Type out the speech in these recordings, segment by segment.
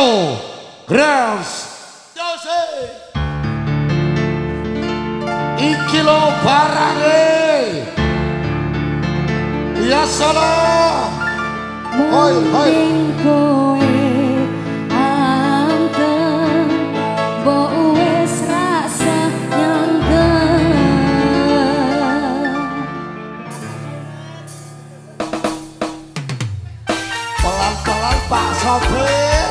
Trio Grass iki lo barange ya salah hoi hoi pelan-pelan Pak Sopir.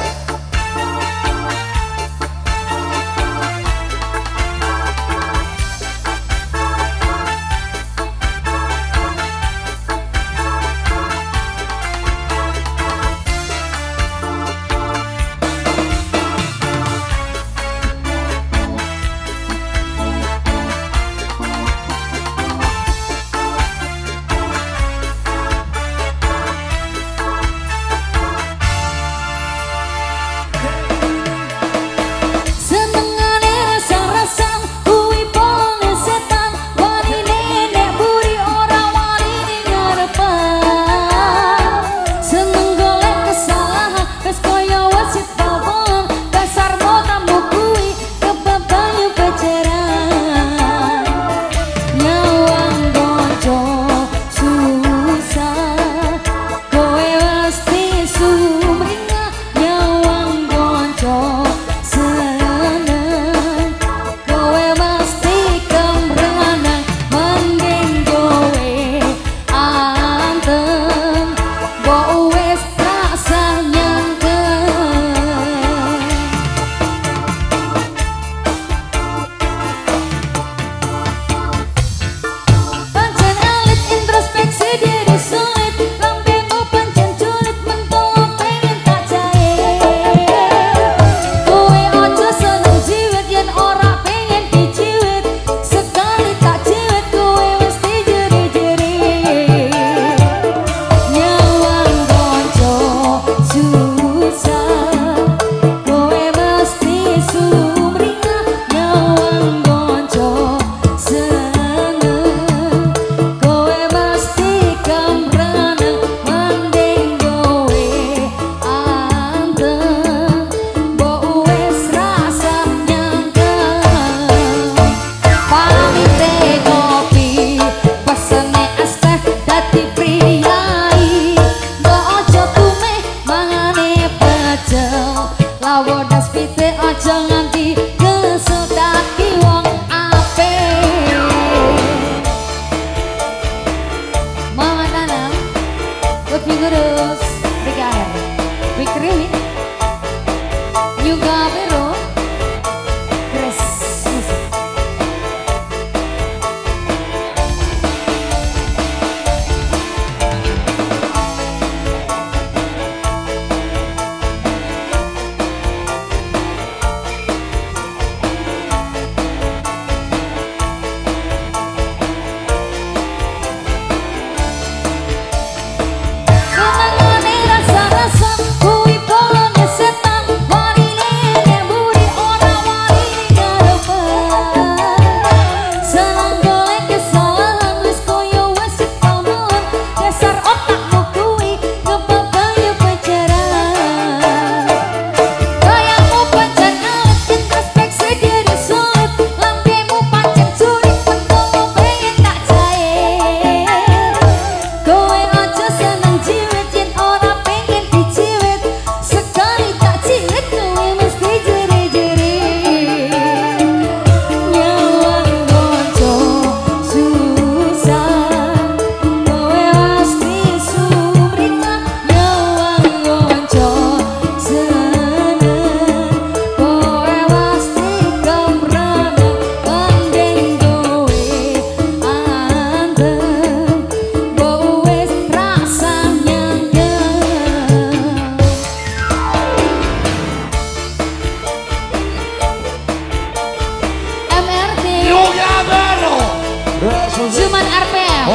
Zuman RPM,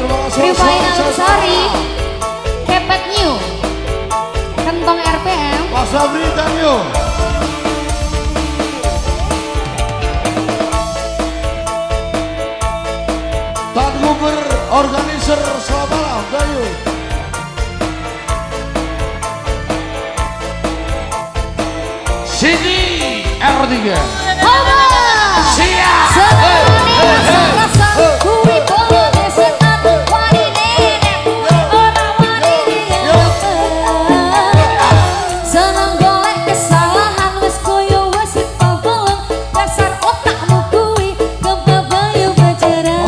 Rifaina Lusari, Kepet New, Kentong RPM, Pak Sabri Tanyo, Tan Guber Organizer selamat malam Dayu. Sini R3 siap rasa kuwi boleh setan wani nenek ora wani seneng golek kesalahan wis koyo wis pabeleng dasar otakmu kuwi kebabayu pacaran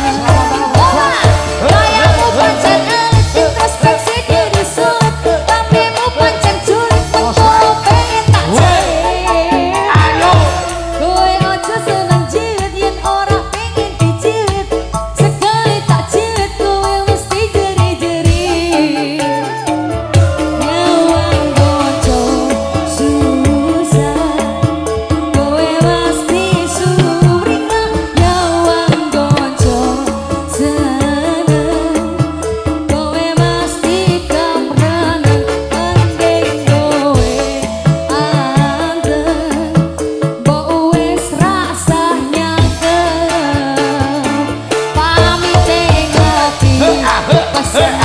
kayamu pancen elit introspeksi diri sulit tampilmu pancen culik pengen tak ayo kowe ojo seneng jiwit yen ora pengen dijiwit sekali tak jiwit kowe mesti jeri-jeri nyawang bojo susah kowe mesti suringa nyawang bojo seneng kowe mesti kemrangan mending kowe anteng mbok wis rasah nyangkem pamit ngopi pesen